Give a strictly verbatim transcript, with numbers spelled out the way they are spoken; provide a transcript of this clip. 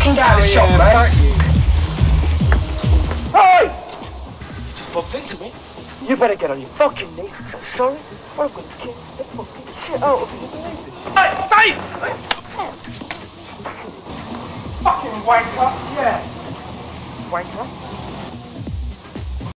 fucking get out of the shop, yeah, man. Hey! Just bumped into me. You better get on your fucking knees and say sorry, or I'm gonna kick the fucking shit out of you. You believe this? Hey, Dave! Fucking wanker. Yeah. Wanker.